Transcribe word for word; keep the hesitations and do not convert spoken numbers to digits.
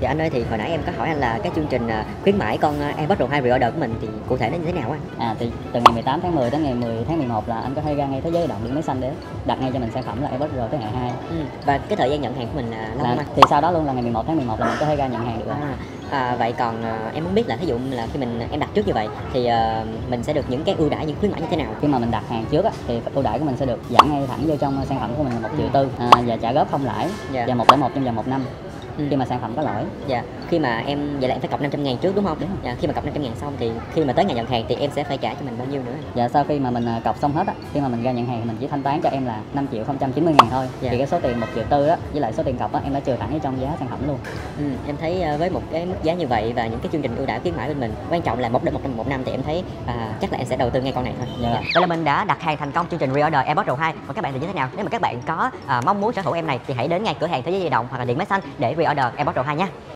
Dạ anh ơi, thì hồi nãy em có hỏi anh là cái chương trình à, khuyến mãi con à, AirPods Pro hai Pre-order của mình thì cụ thể nó như thế nào á? À thì từ ngày mười tám tháng mười đến ngày mười tháng mười một là anh có thể ra ngay thế giới di động Điện Máy Xanh để đặt ngay cho mình sản phẩm là AirPods Pro thế hệ hai. Ừ. Và cái thời gian nhận hàng của mình là lâu Là, không anh? thì sau đó luôn là ngày mười một tháng mười một là mình có thể ra nhận hàng được rồi. À, à, vậy còn à, em muốn biết là ví dụ là khi mình em đặt trước như vậy thì à, mình sẽ được những cái ưu đãi, những khuyến mãi như thế nào? Khi mà mình đặt hàng trước á, thì ưu đãi của mình sẽ được giảm ngay thẳng vô trong sản phẩm của mình là một triệu tư à, và trả góp không lãi Dạ. và một lẻ một trong vòng một năm. Ừ. Khi mà sản phẩm có lỗi. Dạ, khi mà em vậy là em phải cọc năm trăm ngàn trước đúng không? Đúng. Dạ, khi mà cọc năm trăm ngàn xong thì khi mà tới ngày nhận hàng thì em sẽ phải trả cho mình bao nhiêu nữa? Dạ, sau khi mà mình cọc xong hết á, khi mà mình ra nhận hàng thì mình chỉ thanh toán cho em là năm triệu không trăm chín mươi ngàn thôi. Dạ. Thì cái số tiền một triệu tư á với lại số tiền cọc á em đã trừ thẳng vô trong giá sản phẩm luôn. Ừ, em thấy với một cái mức giá như vậy và những cái chương trình ưu đãi khuyến mãi bên mình, quan trọng là một đến một năm một năm thì em thấy à, chắc là em sẽ đầu tư ngay con này thôi. Dạ. Dạ. Vậy là mình đã đặt hàng thành công chương trình Pre-order AirPods Pro hai. Và các bạn thì như thế nào? Nếu mà các bạn có à, mong muốn sở hữu em này thì hãy đến ngay cửa hàng Thế giới di động hoặc là Điện Máy Xanh để Pre-order AirPods Pro hai nhé.